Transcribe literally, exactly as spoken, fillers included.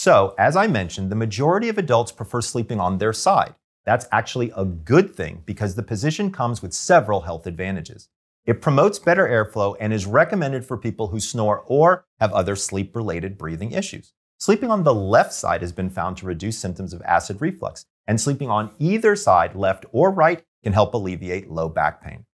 So, as I mentioned, the majority of adults prefer sleeping on their side. That's actually a good thing because the position comes with several health advantages. It promotes better airflow and is recommended for people who snore or have other sleep-related breathing issues. Sleeping on the left side has been found to reduce symptoms of acid reflux, and sleeping on either side, left or right, can help alleviate low back pain.